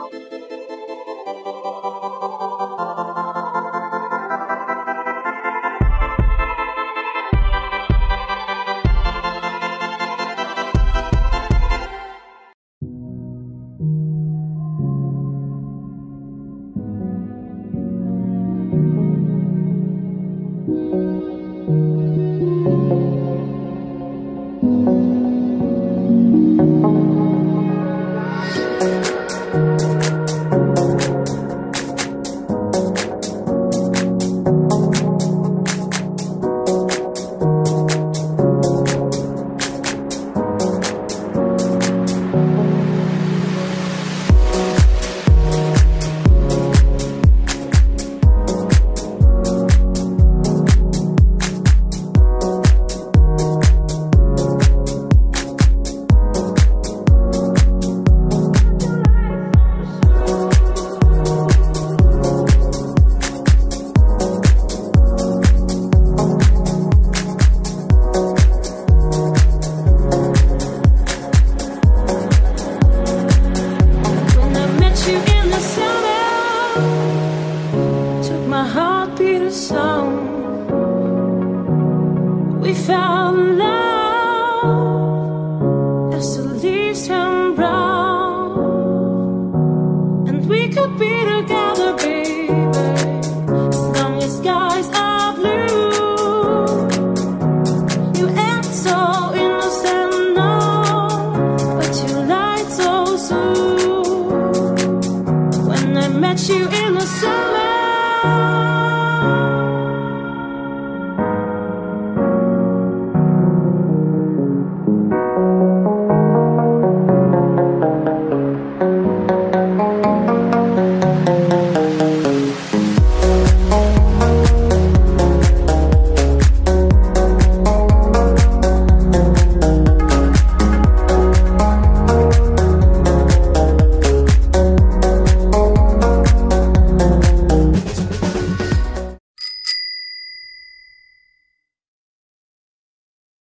We found love as the leaves turn brown, and we could be together, baby, as long as skies are blue. You act so innocent now, but you lied so soon. When I met you in the sun,